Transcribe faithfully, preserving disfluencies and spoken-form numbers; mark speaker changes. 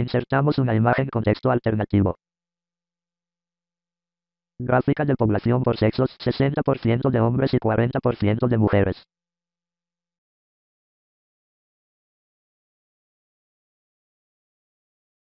Speaker 1: Insertamos una imagen con texto alternativo. Gráfica de población por sexos, sesenta por ciento de hombres y cuarenta por ciento de mujeres.